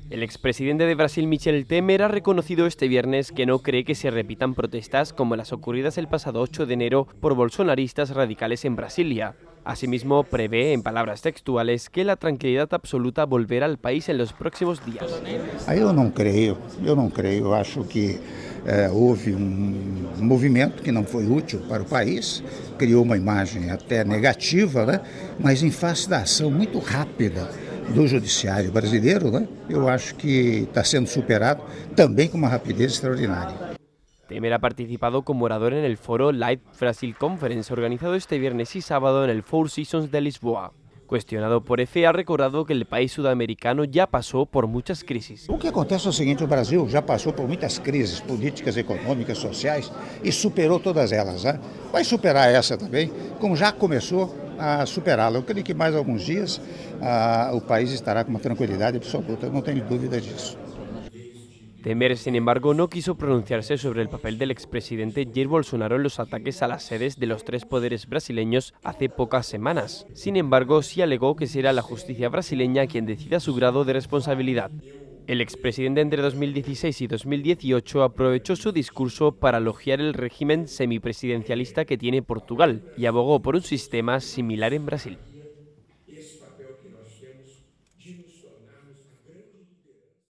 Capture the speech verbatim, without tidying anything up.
El expresidente de Brasil, Michel Temer, ha reconocido este viernes que no cree que se repitan protestas como las ocurridas el pasado ocho de enero por bolsonaristas radicales en Brasilia. Asimismo, prevé, en palabras textuales, que la tranquilidad absoluta volverá al país en los próximos días. Eu não creio, eu não creio. Eu acho que eh, houve um movimento que não foi útil para o país, criou uma imagem até negativa, né? Mas em face da ação muito rápida do judiciário brasileiro, né? Eu acho que está sendo superado também com uma rapidez extraordinária. Temer ha participado como orador en el foro Live Brasil Conference, organizado este viernes y sábado en el Four Seasons de Lisboa. Cuestionado por E F E, ha recordado que el país sudamericano ya pasó por muchas crisis. O que acontece é o seguinte: o Brasil já passou por muitas crises políticas, econômicas, sociais e superou todas elas, né? Vai superar essa também, como já começou a superá-la. Eu creio que mais alguns dias ah, o país estará com uma tranquilidade absoluta, não tenho dúvida disso. Temer, sin embargo, no quiso pronunciarse sobre el papel del expresidente Jair Bolsonaro en los ataques a las sedes de los tres poderes brasileños hace pocas semanas. Sin embargo, sí alegó que será la justicia brasileña quien decida su grado de responsabilidad. El expresidente entre dos mil dieciséis y dos mil dieciocho aprovechó su discurso para elogiar el régimen semipresidencialista que tiene Portugal y abogó por un sistema similar en Brasil.